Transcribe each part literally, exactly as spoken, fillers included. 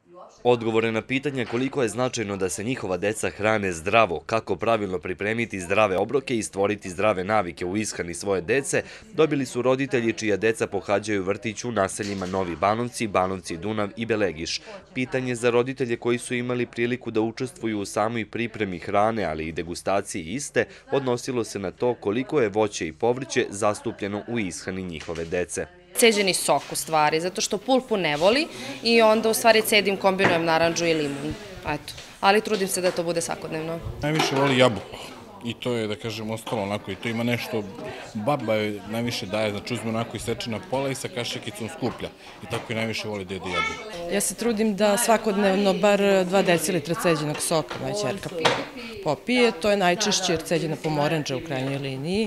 Odgovore na pitanje koliko je značajno da se njihova deca hrane zdravo, kako pravilno pripremiti zdrave obroke i stvoriti zdrave navike u ishrani svoje dece, dobili su roditelji čija deca pohađaju vrtić u naseljima Novi Banovci, Banovci Dunav i Belegiš. Pitanje za roditelje koji su imali priliku da učestvuju u samoj pripremi hrane, ali i degustaciji iste, odnosilo se na to koliko je voće i povrće zastupljeno u ishrani njihove dece. Ceđeni sok u stvari, zato što pulpu ne voli i onda u stvari cedim, kombinujem naranđu i limun. Eto, ali trudim se da to bude svakodnevno. Najviše voli jabuku i to je, da kažem, ostalo onako i to ima nešto, baba joj najviše daje, znači uzme onako isečena pola i sa kašikicom skuplja i tako i najviše voli da jede jabuku. Ja se trudim da svakodnevno bar dva decilitra ceđenog soka moja ćerka popije, to je najčešće jer ceđena pomoranđa u krajnjoj liniji.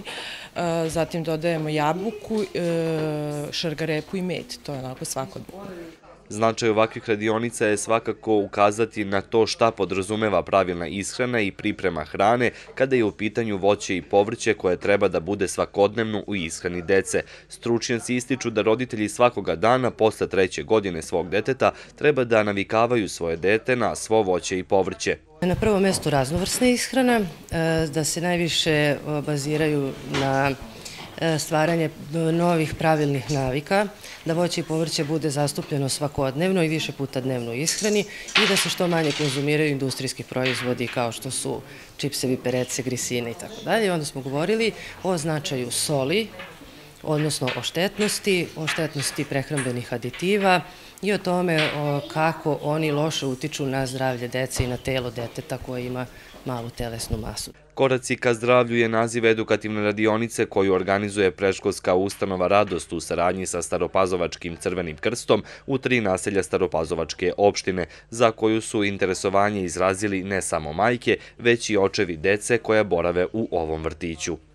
Zatim dodajemo jabuku, šargarepu i med, to je onako svakodnevno. Značaj ovakvih radionica je svakako ukazati na to šta podrazumeva pravilna ishrana i priprema hrane kada je u pitanju voće i povrće koje treba da bude svakodnevno u ishrani dece. Stručnjaci ističu da roditelji svakoga dana posle treće godine svog deteta treba da navikavaju svoje dete na svo voće i povrće. Na prvom mestu raznovrsna ishrana, da se najviše baziraju na stvaranje novih pravilnih navika, da voće i povrće bude zastupljeno svakodnevno i više puta dnevno u ishrani i da se što manje konzumiraju industrijski proizvodi kao što su čipsevi, perece, grisine i tako dalje. Onda smo govorili o značaju soli, odnosno o štetnosti, o štetnosti prehrambenih aditiva i o tome kako oni loše utiču na zdravlje dece i na telo deteta koje ima malu telesnu masu. Koraci ka zdravlju je naziv edukativne radionice koju organizuje predškolska ustanova Radost u saradnji sa Staropazovačkim Crvenim krstom u tri naselja Staropazovačke opštine, za koju su interesovanje izrazili ne samo majke, već i očevi dece koja borave u ovom vrtiću.